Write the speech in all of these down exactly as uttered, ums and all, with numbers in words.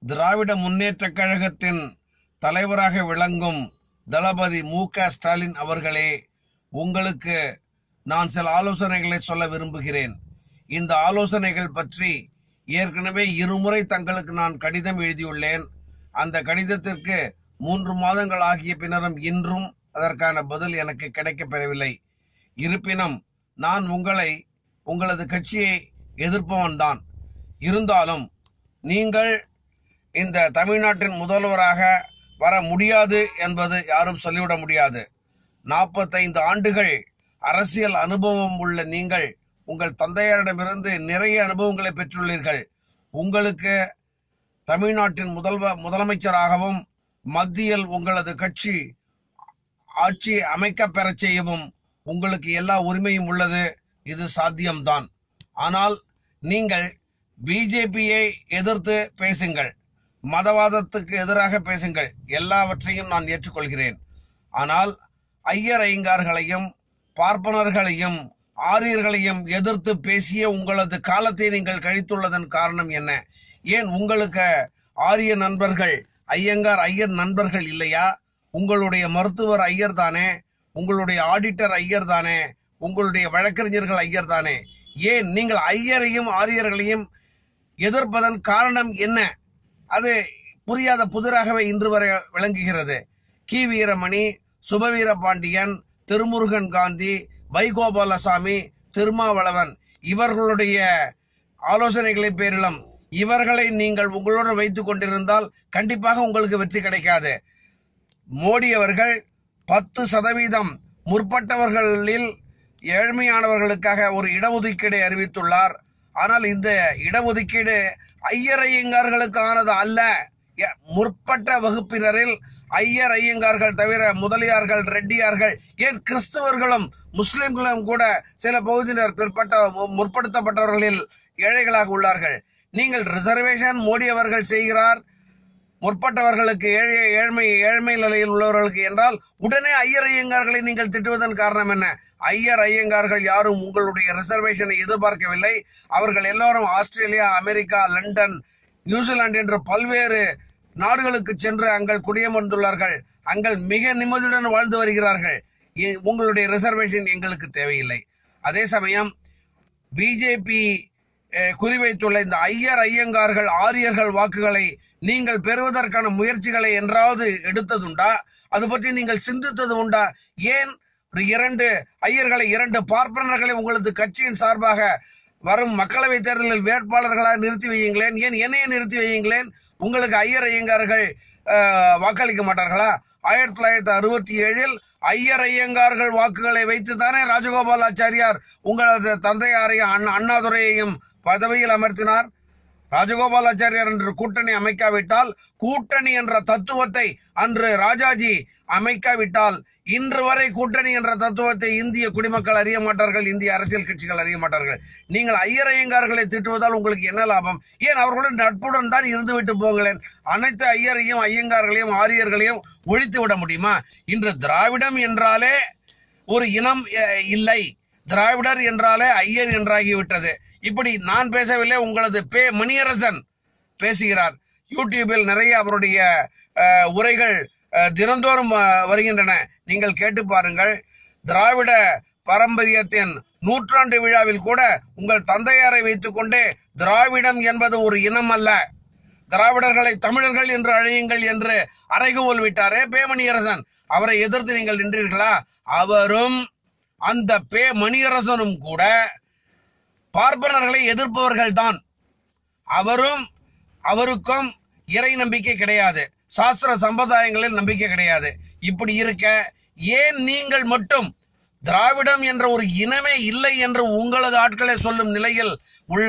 திராவிட முன்னேற்றக் கழகத்தின் தலைவராக விளங்கும் தளபதி மு க ஸ்டாலின் அவர்களே, உங்களுக்கு நான் சில ஆலோசனைகளை சொல்ல விரும்புகிறேன். இந்த ஆலோசனைகள் பற்றி ஏற்கனவே இருமுறை தங்களுக்கு நான் கடிதம் எழுதியுள்ளேன். அந்த கடிதத்திற்கு மூன்று மாதங்கள் ஆகிய பின்னரும் இன்றும் அதற்கான பதில் எனக்கு கிடைக்கப் பெறவில்லை. இருப்பினும் நான் உங்களை உங்களது கட்சியை எதிர்ப்பவன் தான். இருந்தாலும் நீங்கள் இந்த தமிழ்நாட்டின் முதல்வராக வர முடியாது என்பது யாரும் சொல்லிவிட முடியாது. நாற்பத்தைந்து ஆண்டுகள் அரசியல் அனுபவம் உள்ள நீங்கள் உங்கள் தந்தையாரிடமிருந்து நிறைய அனுபவங்களை பெற்றுள்ளீர்கள். உங்களுக்கு தமிழ்நாட்டின் முதல்வ முதலமைச்சராகவும் மத்தியில் உங்களது கட்சி ஆட்சி அமைக்க பெற செய்யவும் உங்களுக்கு எல்லா உரிமையும் உள்ளது. இது சாத்தியம்தான். ஆனால் நீங்கள் பிஜேபியை எதிர்த்து பேசுங்கள், மதவாதத்துக்கு எதிராக பேசுங்கள், எல்லாவற்றையும் நான் ஏற்றுக்கொள்கிறேன். ஆனால் ஐயர் ஐயங்கார்களையும் பார்ப்பனர்களையும் ஆரியர்களையும் எதிர்த்து பேசிய உங்களது காலத்தை நீங்கள் கழித்துள்ளதன் காரணம் என்ன? ஏன் உங்களுக்கு ஆரிய நண்பர்கள், ஐயங்கார் ஐயர் நண்பர்கள் இல்லையா? உங்களுடைய மருத்துவர் ஐயர் தானே, உங்களுடைய ஆடிட்டர் ஐயர் தானே, உங்களுடைய வழக்கறிஞர்கள் ஐயர் தானே. ஏன் நீங்கள் ஐயரையும் ஆரியர்களையும் எதிர்ப்பதன் காரணம் என்ன? அது புரியாத புதிராகவே இன்று வரை விளங்குகிறது. கி வீரமணி, சுபவீர பாண்டியன், திருமுருகன் காந்தி, வைகோபாலசாமி, திருமாவளவன் இவர்களுடைய ஆலோசனைகளை பேரிலும் இவர்களை நீங்கள் உங்களோடு வைத்துக் கொண்டிருந்தால் கண்டிப்பாக உங்களுக்கு வெற்றி கிடைக்காது. மோடி அவர்கள் பத்து சதவீதம் முற்பட்டவர்களில் ஏழ்மையானவர்களுக்காக ஒரு இடஒதுக்கீடை அறிவித்துள்ளார். ஆனால் இந்த இடஒதுக்கீடு ஐயர் ஐயங்கார்களுக்கானது அல்ல. முற்பட்ட வகுப்பினரில் ஐயர் ஐயங்கார்கள் தவிர முதலியார்கள், ரெட்டியார்கள், ஏன் கிறிஸ்தவர்களும் முஸ்லிம்களும் கூட சில பகுதியினர் பிற்பட்ட முற்படுத்தப்பட்டவர்களில் ஏழைகளாக உள்ளார்கள். நீங்கள் ரிசர்வேஷன் மோடி அவர்கள் செய்கிறார் முற்பட்டவர்களுக்கு, ஏழை ஏழ்மை ஏழ்மை நிலையில் உள்ளவர்களுக்கு என்றால் உடனே ஐயர் ஐயங்கார்களை நீங்கள் திட்டுவதன் காரணம் என்ன? ஐயர் ஐயங்கார்கள் யாரும் உங்களுடைய ரிசர்வேஷனை எதிர்பார்க்கவில்லை. அவர்கள் எல்லோரும் ஆஸ்திரேலியா, அமெரிக்கா, லண்டன், நியூசிலாந்து என்று பல்வேறு நாடுகளுக்கு சென்று அங்கள் குடியமர்ந்துள்ளார்கள். அங்கள் மிக நிம்மதியுடன் வாழ்ந்து வருகிறார்கள். உங்களுடைய ரிசர்வேஷன் எங்களுக்கு தேவையில்லை. அதே சமயம் பிஜேபி குறிவைத்துள்ள இந்த ஐயர் ஐயங்கார்கள் ஆரியர்கள் வாக்குகளை நீங்கள் பெறுவதற்கான முயற்சிகளை என்றாவது எடுத்ததுண்டா? அது பற்றி நீங்கள் சிந்தித்தது உண்டா? ஏன் இரண்டு ஐயர்களை, இரண்டு பார்ப்பனர்களை உங்களது கட்சியின் சார்பாக வரும் மக்களவை தேர்தலில் வேட்பாளர்களாக நிறுத்தி வையுங்களேன். ஏன் என்னையே நிறுத்தி வையுங்களேன். உங்களுக்கு ஐயர் ஐயங்கார்கள் வாக்களிக்க மாட்டார்களா? ஆயிரத்தி தொள்ளாயிரத்தி அறுபத்தி ஏழில் ஐயர் ஐயங்கார்கள் வாக்குகளை வைத்து தானே ராஜகோபாலாச்சாரியார் உங்களது தந்தையாரையும் அண்ணாதுரையையும் பதவியில் அமர்த்தினார். ராஜகோபாலாச்சாரியார் என்று கூட்டணி அமைக்காவிட்டால், கூட்டணி என்ற தத்துவத்தை அன்று ராஜாஜி அமைக்காவிட்டால் இன்று வரை கூட்டணி என்ற தத்துவத்தை இந்திய குடிமக்கள் அறிய மாட்டார்கள், இந்திய அரசியல் கட்சிகள் அறிய மாட்டார்கள். நீங்கள் ஐயர் ஐயங்கார்களை திட்டுவதால் உங்களுக்கு என்ன லாபம்? ஏன் அவர்களுடன் நட்புடன் தான் இருந்துவிட்டு போங்களேன். அனைத்து ஐயரையும் ஐயங்கார்களையும் ஆரியர்களையும் ஒழித்து விட முடியுமா? இன்று திராவிடம் என்றாலே ஒரு இனம் இல்லை, திராவிடர் என்றாலே ஐயர் என்றாகிவிட்டது. இப்படி நான் பேசவில்லை, உங்களது பே மணியரசன் பேசுகிறார். யூடியூபில் நிறைய அவருடைய உரைகள் தினந்தோறும் வருகின்றன, நீங்கள் கேட்டு பாருங்கள். திராவிட பாரம்பரியத்தின் நூற்றாண்டு விழாவில் கூட உங்கள் தந்தையாரை வைத்துக் கொண்டு திராவிடம் என்பது ஒரு இனம் அல்ல, திராவிடர்களை தமிழர்கள் என்று அழையுங்கள் என்று அறைகூவல் விட்டாரே பே மணியரசன். அவரை எதிர்த்து நீங்கள் நின்றீர்களா? அவரும் அந்த பே மணியரசனும் கூட பார்ப்பனர்களை எதிர்ப்பவர்கள் தான். அவரும் அவருக்கும் இறை நம்பிக்கை கிடையாது, சாஸ்திர சம்பிரதாயங்களில் நம்பிக்கை கிடையாது. இப்படி இருக்க ஏன் நீங்கள் மட்டும் திராவிடம் என்ற ஒரு இனமே இல்லை என்று உங்களது ஆட்களை சொல்லும் நிலையில் உள்ள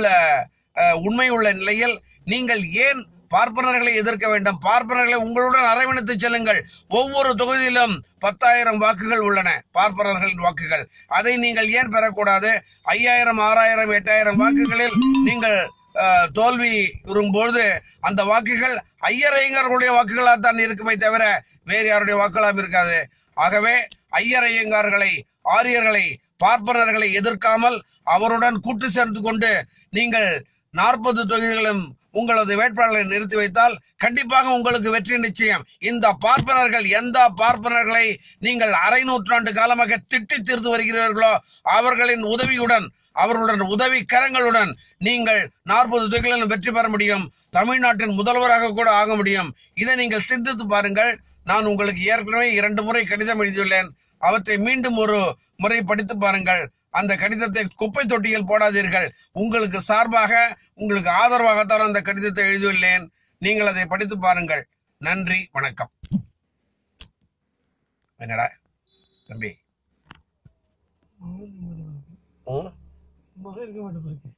உண்மை உள்ள நிலையில் நீங்கள் ஏன் பார்ப்பனர்களை எதிர்க்க வேண்டும்? பார்ப்பனர்களை உங்களுடன் அரவணைத்து செல்லுங்கள். ஒவ்வொரு தொகுதியிலும் பத்தாயிரம் வாக்குகள் உள்ளன, பார்ப்பனர்களின் வாக்குகள். அதை நீங்கள் ஏன் பெறக்கூடாது? ஐயாயிரம், ஆறாயிரம், எட்டாயிரம் வாக்குகளில் நீங்கள் தோல்வி வரும்பொழுது அந்த வாக்குகள் ஐயர் ஐயங்கார்களுடைய வாக்குகளாக தான் இருக்குமே தவிர வேறு யாருடைய வாக்குகளாக இருக்காது. ஆகவே ஐயர் ஐயங்கார்களை, ஆரியர்களை, பார்ப்பனர்களை எதிர்க்காமல் அவருடன் கூட்டு சேர்ந்து கொண்டு நீங்கள் நாற்பது தொகுதிகளும் உங்களது வேட்பாளரை நிறுத்தி வைத்தால் கண்டிப்பாக உங்களுக்கு வெற்றி நிச்சயம். இந்த பார்ப்பனர்கள் எந்த பார்ப்பனர்களை நீங்கள் அரை நூற்றாண்டு காலமாக திட்டி தீர்த்து வருகிறீர்களோ அவர்களின் உதவியுடன், அவர்களுடன் உதவி கரங்களுடன் நீங்கள் நாற்பது தொகுதிகளிலும் வெற்றி பெற முடியும். தமிழ்நாட்டின் முதல்வராக கூட ஆக முடியும். இதை நீங்கள் சிந்தித்து பாருங்கள். நான் உங்களுக்கு ஏற்கனவே இரண்டு முறை கடிதம் எழுதியுள்ளேன். அவற்றை மீண்டும் ஒரு முறை படித்து பாருங்கள். அந்த கடிதத்தை குப்பை தொட்டியில் போடாதீர்கள். உங்களுக்கு சார்பாக, உங்களுக்கு ஆதரவாகத்தான் அந்த கடிதத்தை எழுதியுள்ளேன். நீங்கள் அதை படித்து பாருங்கள். நன்றி, வணக்கம். என்னடா தம்பி?